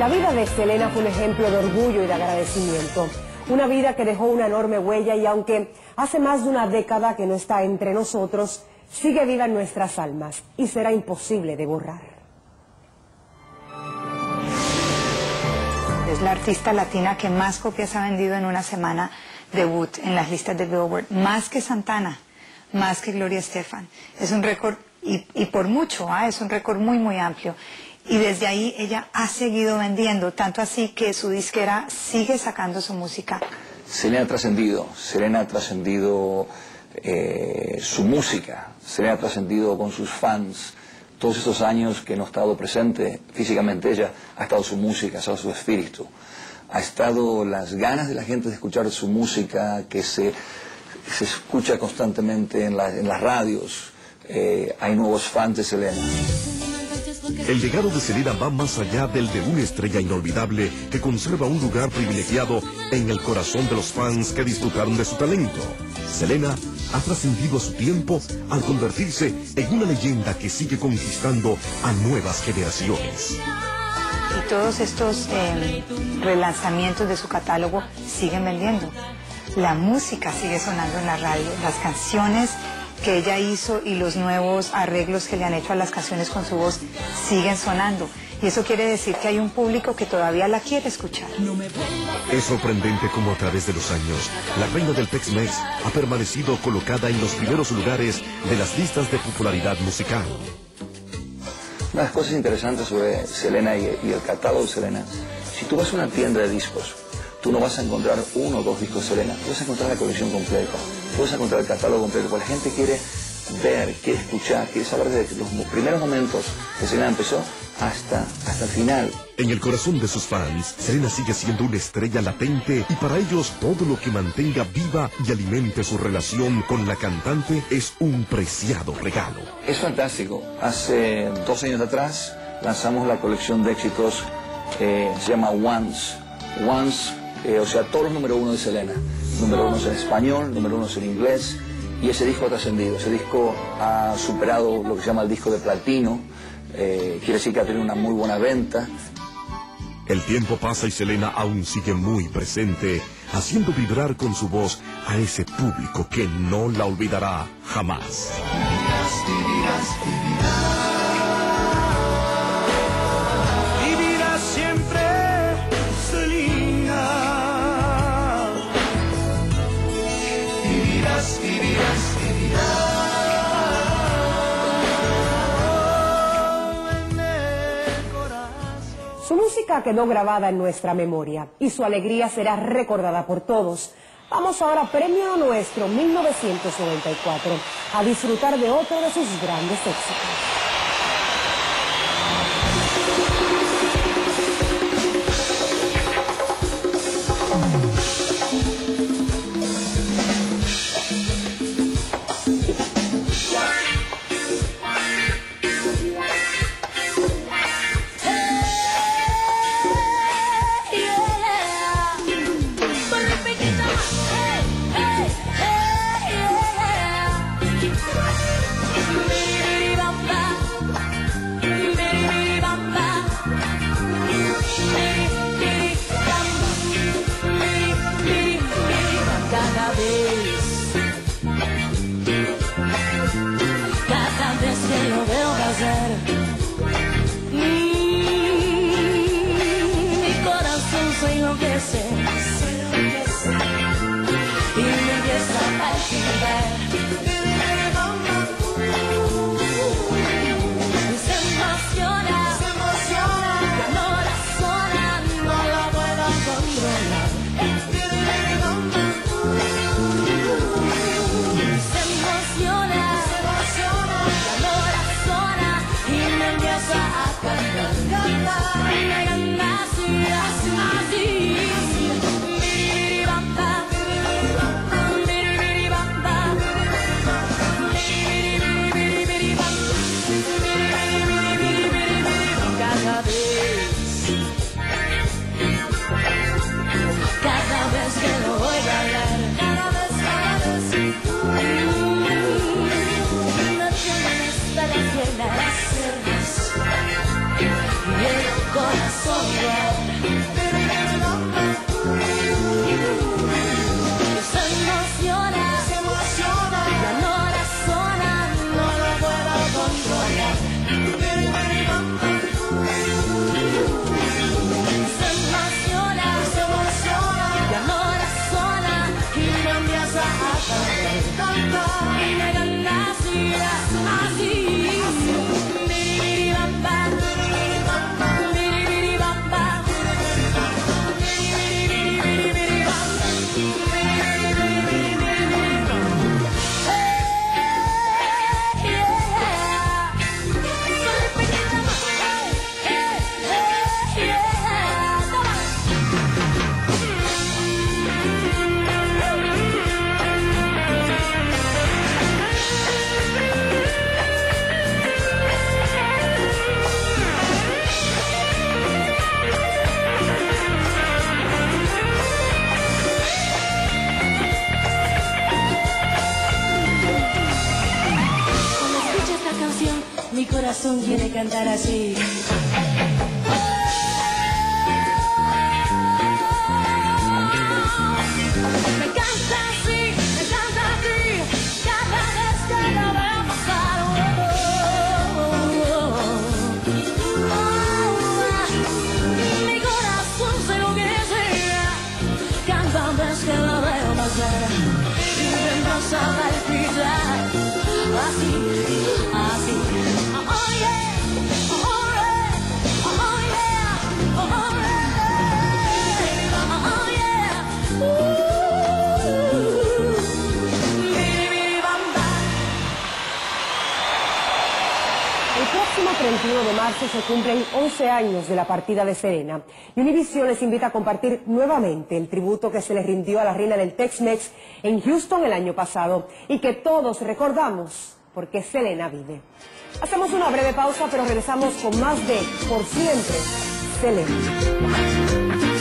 La vida de Selena fue un ejemplo de orgullo y de agradecimiento. Una vida que dejó una enorme huella y aunque hace más de una década que no está entre nosotros, sigue viva en nuestras almas y será imposible de borrar. Es la artista latina que más copias ha vendido en una semana debut en las listas de Billboard, más que Santana, más que Gloria Estefan. Es un récord, y por mucho, es un récord muy, muy amplio. Y desde ahí ella ha seguido vendiendo, tanto así que su disquera sigue sacando su música. Selena ha trascendido su música, Selena ha trascendido con sus fans. Todos estos años que no ha estado presente físicamente ella, ha estado su música, ha estado su espíritu. Ha estado las ganas de la gente de escuchar su música, que se escucha constantemente en las radios. Hay nuevos fans de Selena. El legado de Selena va más allá del de una estrella inolvidable que conserva un lugar privilegiado en el corazón de los fans que disfrutaron de su talento. Selena ha trascendido a su tiempo al convertirse en una leyenda que sigue conquistando a nuevas generaciones. Y todos estos relanzamientos de su catálogo siguen vendiendo. La música sigue sonando en la radio, las canciones que ella hizo y los nuevos arreglos que le han hecho a las canciones con su voz siguen sonando. Y eso quiere decir que hay un público que todavía la quiere escuchar. Es sorprendente cómo a través de los años, la reina del Tex-Mex ha permanecido colocada en los primeros lugares de las listas de popularidad musical. Una de las cosas interesantes sobre Selena y el catálogo de Selena, si tú vas a una tienda de discos, tú no vas a encontrar uno o dos discos de Selena, tú vas a encontrar la colección completa, tú vas a encontrar el catálogo completo, porque la gente quiere ver, quiere escuchar, quiere saber de los primeros momentos que Selena empezó hasta el final. En el corazón de sus fans, Selena sigue siendo una estrella latente y para ellos todo lo que mantenga viva y alimente su relación con la cantante es un preciado regalo. Es fantástico. Hace 2 años atrás lanzamos la colección de éxitos, se llama Once, o sea, todos los número 1 de Selena. Número 1 en español, número 1 en inglés, y ese disco ha trascendido. Ese disco ha superado lo que se llama el disco de platino, quiere decir que ha tenido una muy buena venta. El tiempo pasa y Selena aún sigue muy presente, haciendo vibrar con su voz a ese público que no la olvidará jamás. Vivirás siempre, Selena. Vivirás, vivirás, vivirás. Su música quedó grabada en nuestra memoria y su alegría será recordada por todos. Vamos ahora, premio nuestro 1994, a disfrutar de otro de sus grandes éxitos. Cada vez que lo veo pasar, mi corazón se enloquece y me empieza a palpitar. Se emociona, que no razona, no la puedo controlar. y me canta así, así. Biri bam bam, biri bam, biri bam bam, biri biri bam, mi corazón quiere cantar así. Me canta así, cada vez que lo veo pasar. Mi corazón se enloquece cada vez que lo veo pasar. Intento saber gritar así, así. El próximo 31 de marzo se cumplen 11 años de la partida de Selena y Univision les invita a compartir nuevamente el tributo que se les rindió a la reina del Tex-Mex en Houston el año pasado y que todos recordamos porque Selena vive. Hacemos una breve pausa pero regresamos con más de Por Siempre Selena.